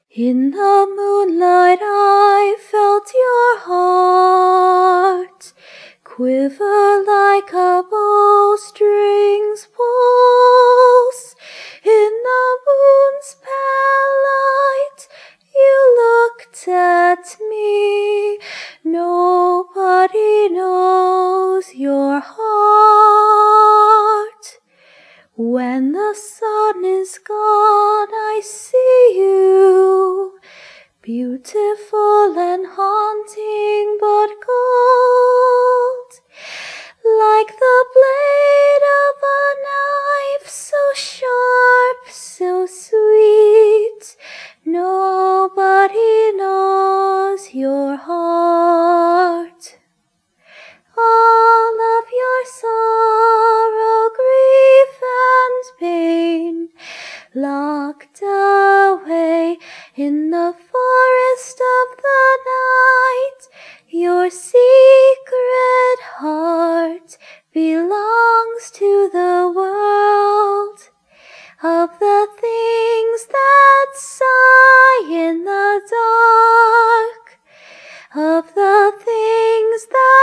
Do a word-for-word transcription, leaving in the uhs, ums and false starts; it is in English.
In the moonlight I felt your heart quiver like a bowstring's pulse. In the moon's pale light you looked at me. Nobody knows your heart. When the sun is gone, I see you, beautiful and haunting but cold, like the blade of a knife, so sharp, so sweet. Nobody knows your heart. All of your sorrow, grief, and pain, locked away in the forest of the night. Your secret heart belongs to the world of the things that sigh in the dark, of the things that